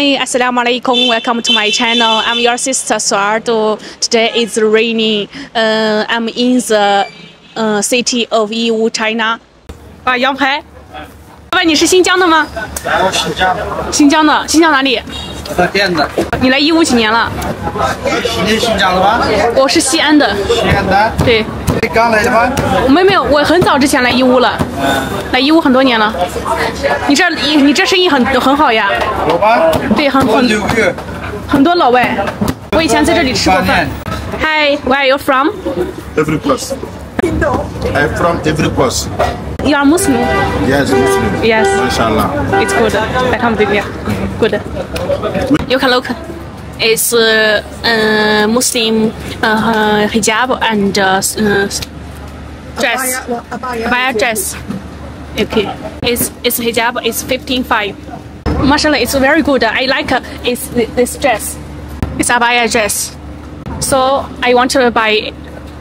Hi, Assalamualaikum. Welcome to my channel. I'm your sister Suardo. Today it's raining. I'm in the city of Yiwu, China. 啊，羊排。老板，你是新疆的吗？ 我新疆。 新疆的，新疆哪里？ 在滇的。 你来义乌几年了？ 你是新疆的吗？ 我是西安的。 西安的。对。你刚来的吗？ 没有，我很早之前来义乌了。来义乌很多年了。你这生意很好呀。 有吗？ 对，很多老外。我以前在这里吃过饭。Hi, where are you from? Every place. I'm from every place. You are Muslim? Yes, Muslim. Yes. Inshallah. It's good. Alhamdulillah. Good. You can look. It's Muslim hijab and dress. Abaya dress. Okay. It's hijab. It's 15.5. Mashallah, it's very good. I like this dress. It's abaya dress. So I want to buy.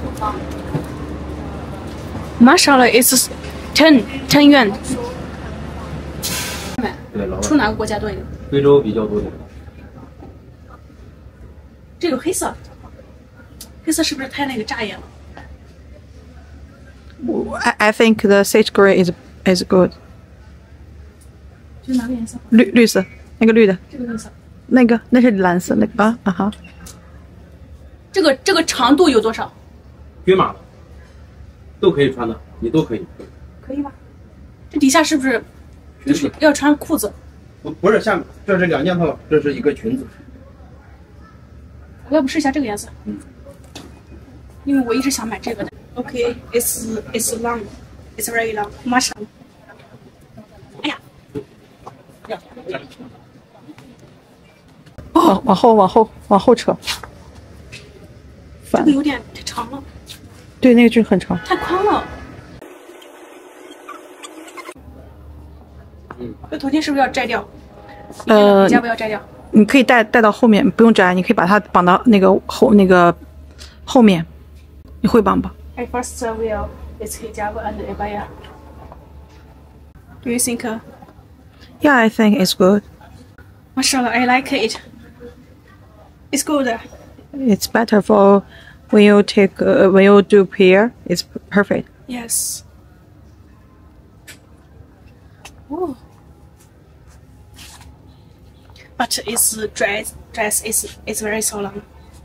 Mashallah, it's 10 yuan. 出哪个国家多一点？ 非洲比较多点。 这个黑色，黑色是不是太那个扎眼了 I think the sage grey is good. 这是哪个颜色？ 绿色，那个绿的。 这个绿色。 那是蓝色那个啊哈。 这个长度有多少？ 均码的，都可以穿的，你都可以。 可以吧？这底下是不是就是要穿裤子？ 不是，下面这是2件套，这是一个裙子。 我要不试一下这个颜色？因为我一直想买这个的。Okay, it's long, it's very long. Mashallah. 哎呀！ 哦，往后扯。 这个有点太长了。 对，那个就很长。 太宽了。这头巾是不是要摘掉？你家不要摘掉。 你可以带到后面，不用摘，你可以把它绑到那个后面。你会绑吧 I first wear is hijab and abaya. Do you think? Yeah, I think it's good. Mashallah, I like it. It's good. It's better for when you do prayer. It's perfect. Yes. Oh. But its dress is very so long.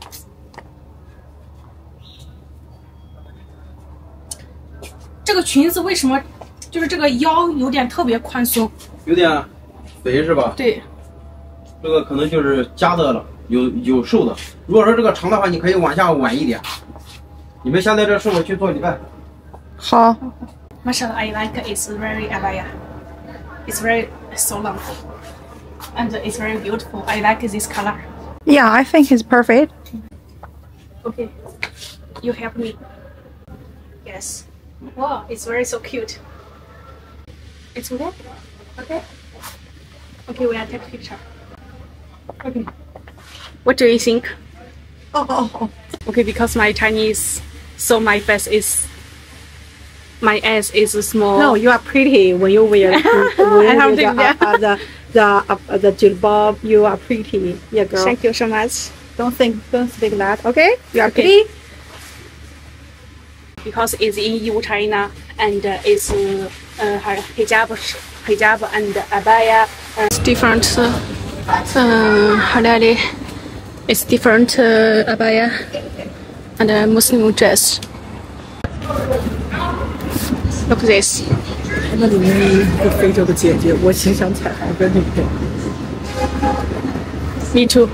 这个裙子为什么就是这个腰有点特别宽松？ 有点肥是吧？ 对。 这个可能就是加的了，有瘦的。如果说这个长的话，你可以往下挽一点。你们现在这是否去做礼拜？ 好。 Mashallah, I like it. It's very abaya. It's very so long. And it's very beautiful. I like this color. Yeah, I think it's perfect. Okay, you help me. Yes. Wow, it's very so cute. It's okay? Okay. Okay, we'll take a picture. Okay. What do you think? Oh. Okay, because my Chinese, so my face is, my eyes is small. No, you are pretty when you wear the jilbab. You are pretty, yeah, girl. Thank you so much. Don't speak that, okay? You are pretty. Because it's in Yiwu, China, and it's hijab and abaya. It's different. Halali. It's different abaya and Muslim dress. Look at this. 那里面有一个非洲的姐姐，我挺想采访跟你们。 Me too.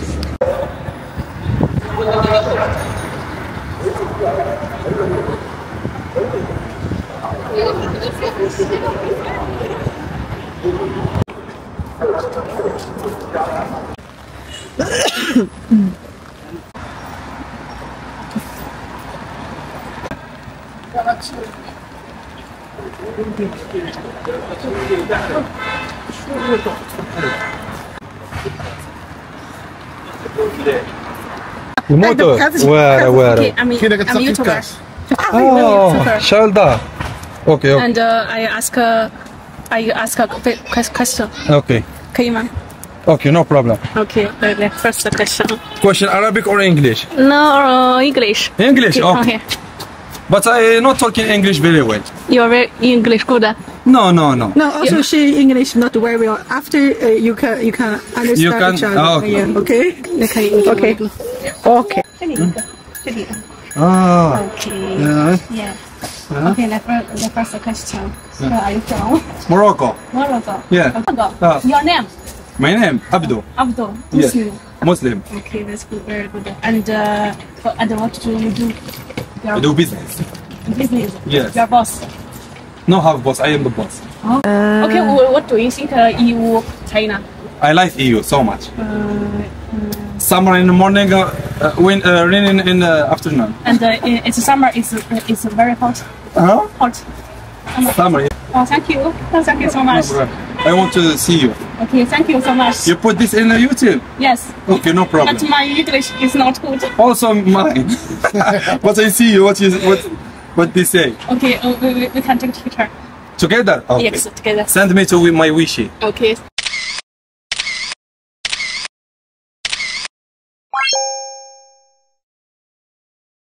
الموتور وين Okay, I'm YouTuber. اه شالدا اوكي And I ask a question. اوكي 可以吗？ Okay, no problem. Okay, the first question. Question Arabic or English? No, English. English, okay. Okay. But I not talking English very well. You're very English good. No. No, also she English not very well. After you can understand You can- each other. oh, okay. Yeah, okay. Okay. Okay. 这里一个，这里。 Ah. Okay. Yeah. Yeah. Okay, the first question. Where are you from? Morocco. Morocco. Yeah. Ah. Your name? My name Abdul. Abdul. Yes. Muslim. Muslim. Okay, that's good. Very good. And what do you do? I do business. Business. Yes. Your boss. No have boss. I am the boss. Okay, what do you think EU China? I like EU so much. Summer in the morning, when raining in the afternoon. And it's summer. It's very hot. Huh? Hot. Summer. Oh, thank you. Thank you so much. I want to see you. Okay, thank you so much. You put this in YouTube? Yes. Okay, no problem. But my English is not good. Also mine. But I see you. What they say? Okay, we can take a picture. Together? Okay. Yes, together. Send me to my wishy. Okay.